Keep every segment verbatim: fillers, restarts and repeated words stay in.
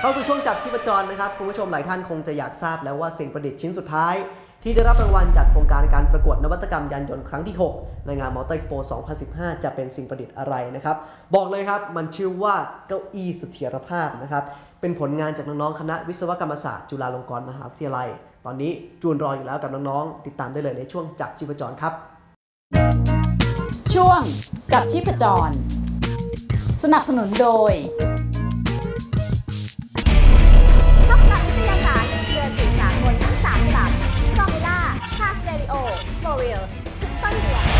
าสู่ช่วงจับชีพจรนะครับคุณผู้ชมหลายท่านคงจะอยากทราบแล้วว่าสิ่งประดิษฐ์ชิ้นสุดท้ายที่ได้รับรางวัลจากโครงการการประกวดนวัตกรรมยานยนต์ครั้งที่หกในงาน Motor Expo สองพันสิบห้า จะเป็นสิ่งประดิษฐ์อะไรนะครับบอกเลยครับมันชื่อว่าเก้าอี้เสถียรภาพนะครับเป็นผลงานจากน้องๆคณะวิศวกรรมศาสตร์จุฬาลงกรณ์มหาวิทยาลัยตอนนี้จูนรออยู่แล้วกับน้องๆติดตามได้เลยในช่วงจับชีพจรครับช่วงจับชีพจรสนับสนุนโดยพบกับวิทยาศาสตร์เดือนสื่อสารบนทั้งสามฉบับฟอร์มูล่าคาสเตอริโอโฟร์วิลส์ทุกต้นเดือน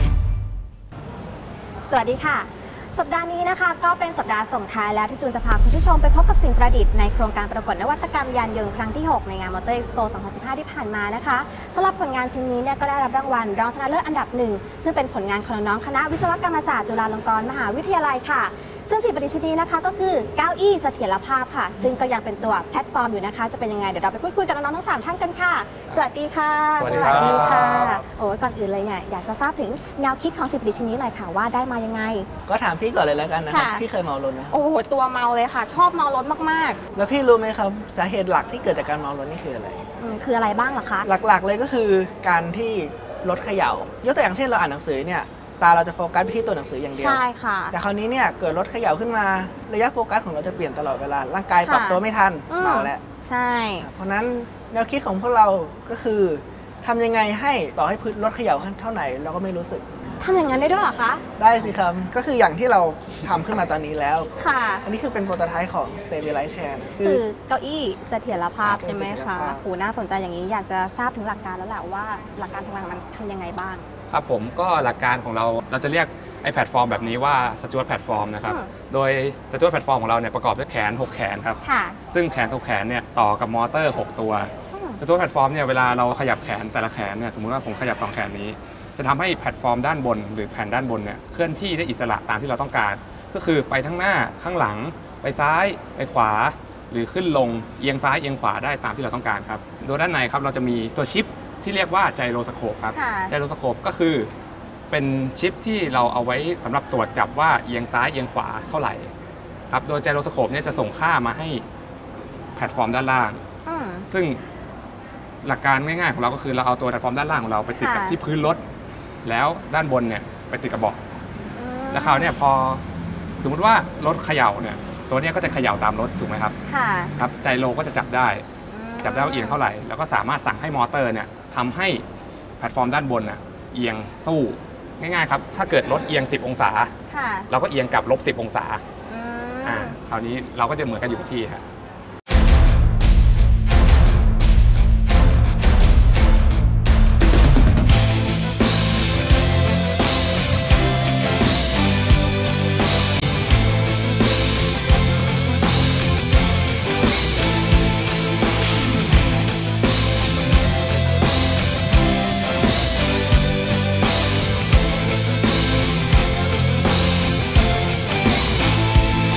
สวัสดีค่ะสัปดาห์นี้นะคะก็เป็นสัปดาห์ส่งท้ายแล้วที่จูนจะพาคุณผู้ชมไปพบกับสิ่งประดิษฐ์ในโครงการประกวดนวัตกรรมยานยนต์ครั้งที่หกในงาน Motor Expo สองพันสิบห้า ที่ผ่านมานะคะสำหรับผลงานชิ้นนี้เนี่ยก็ได้รับรางวัลรองชนะเลิศอันดับหนึ่งซึ่งเป็นผลงานของน้องๆคณะวิศวกรรมศาสตร์จุฬาลงกรณ์มหาวิทยาลัยค่ะซึ่งสิ่งประดิษฐ์ชิ้นนี้นะคะก็คือเก้าอี้เสถียรภาพค่ะซึ่งก็ยังเป็นตัวแพลตฟอร์มอยู่นะคะจะเป็นยังไงเดี๋ยวเราไปพูดคุยกับน้องๆทั้งสามท่านกันค่ะสวัสดีค่ะสวัสดีค่ะโอ้ก่อนอื่นเลยเนี่ยอยากจะทราบถึงแนวคิดของสิ่งประดิษฐ์ชิ้นนี้หน่อยค่ะว่าได้มายังไงก็ถามพี่ก่อนเลยแล้วกันนะครับพี่เคยเมารถไหมโอ้โหตัวเมาเลยค่ะชอบเมารถมากๆแล้วพี่รู้ไหมครับสาเหตุหลักที่เกิดจากการเมารถนี่คืออะไรคืออะไรบ้างล่ะคะหลักๆเลยก็คือการที่รถเขย่ายกตัวอย่างเช่นเราอ่านหนังสือเนี่ยตาเราจะโฟกัสไปที่ตัวหนังสืออย่างเดียวใช่ค่ะแต่คราวนี้เนี่ยเกิดรถเขย่าขึ้นมาระยะโฟกัสของเราจะเปลี่ยนตลอดเวลาร่างกายปรับตัวไม่ทันเมาแล้วใช่เพราะนั้นแนวคิดของพวกเราก็คือทำยังไงให้ต่อให้พื้นรถเขย่าเท่าไหร่เราก็ไม่รู้สึกทำอย่างนั้นได้ด้วยเหรอคะได้สิครับก็คืออย่างที่เราทำขึ้นมาตอนนี้แล้วค่ะอันนี้คือเป็นโปรโตไทป์ของ Stabilize Chair คือเก้าอี้เสถียรภาพใช่ไหมคะโหน่าสนใจอย่างนี้อยากจะทราบถึงหลักการแล้วแหละว่าหลักการทำงานมันทำยังไงบ้างครับผมก็หลักการของเราเราจะเรียกไอ้แพลตฟอร์มแบบนี้ว่าสจ๊วตแพลตฟอร์มนะครับโดยสจ๊วตแพลตฟอร์มของเราเนี่ยประกอบด้วยแขนหกแขนครับซึ่งแขนทุกแขนเนี่ยต่อกับมอเตอร์หกตัวสจ๊วตแพลตฟอร์มเนี่ยเวลาเราขยับแขนแต่ละแขนเนี่ยสมมุติว่าผมขยับสองแขนนี้จะทำให้แพลตฟอร์มด้านบนหรือแผ่นด้านบนเนี่ยเคลื่อนที่ได้อิสระตามที่เราต้องการก็คือไปข้างหน้าข้างหลังไปซ้ายไปขวาหรือขึ้นลงเอียงซ้ายเอียงขวาได้ตามที่เราต้องการครับโดยด้านในครับเราจะมีตัวชิปที่เรียกว่าไจโรสโคปครับไจโรสโคปก็คือเป็นชิปที่เราเอาไว้สำหรับตรวจจับว่าเอียงซ้ายเอียงขวาเท่าไหร่ครับโดยไจโรสโคปเนี่ยจะส่งค่ามาให้แพลตฟอร์มด้านล่างซึ่งหลักการง่ายๆของเราก็คือเราเอาตัวแพลตฟอร์มด้านล่างของเราไปติดกับที่พื้นรถแล้วด้านบนเนี่ยไปติดกับเบาะแล้วคราวนี้พอสมมุติว่ารถเขย่าเนี่ยตัวนี้ก็จะเขย่าตามรถถูกไหมครับค่ะครับไจโรก็จะจับได้จับได้ว่าเอียงเท่าไหร่แล้วก็สามารถสั่งให้มอเตอร์เนี่ยทำให้แพลตฟอร์มด้านบนน่ะเอียงสู้ง่ายๆครับถ้าเกิดรถเอียงสิบองศาเราก็เอียงกลับลบสิบองศาอ่าคราวนี้เราก็จะเหมือนกันอยู่ที่ครับ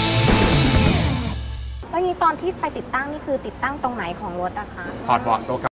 ตอนที่ไปติดตั้งนี่คือติดตั้งตรงไหนของรถอะคะถอดเบาะตัว